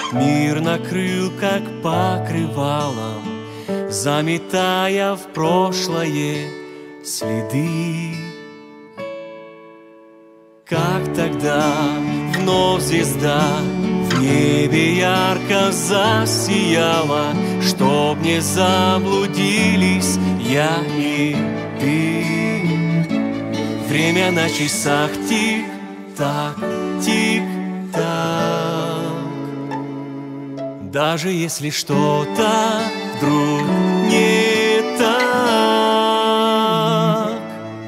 Мир накрыл, как покрывалом, заметая в прошлое следы. Как тогда вновь звезда в небе ярко засияла, чтоб не заблудились я и ты. Время на часах тик-так, тик-так. Даже если что-то вдруг не так,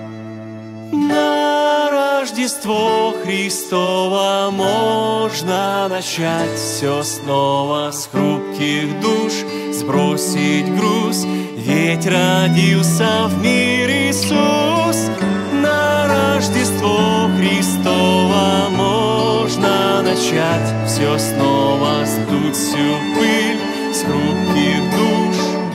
на Рождество Христово можно начать все снова с хрупких душ, сбросить груз, ведь родился в мир Иисус. На Рождество Христово можно начать все снова, сдуть всю пыль с хрупких душ.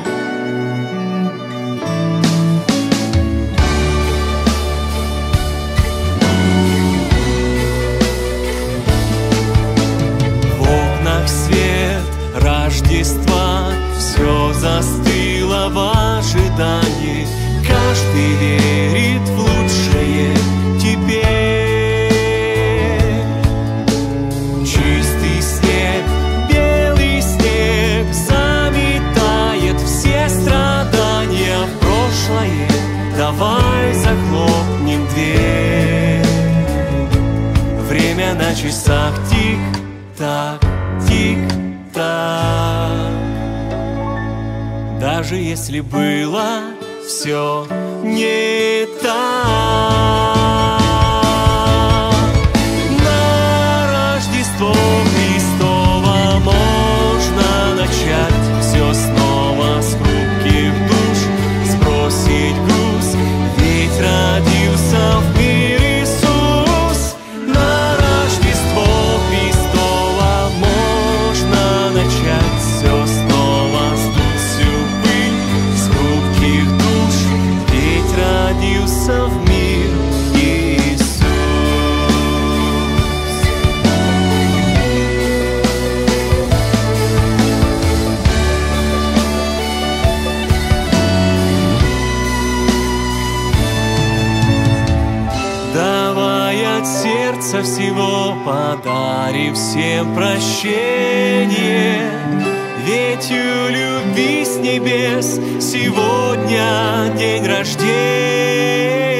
В окнах свет Рождества, все застыло в ожидании. Каждый верит в лучшее теперь. Чистый снег, белый снег заметает все страдания в прошлое. Давай захлопнем дверь. Время на часах тик-так, тик-так. Даже если было все не так, на Рождество Христово можно начать все снова с хрупких душ, сбросить груз, ведь родился в мир Иисус. На Рождество Христово можно начать все снова, сдуть всю пыль с хрупких душ, ведь родился в мир Иисус. Давай от сердца всего подарим всем прощение, ведь у любви с небес сегодня день рождения.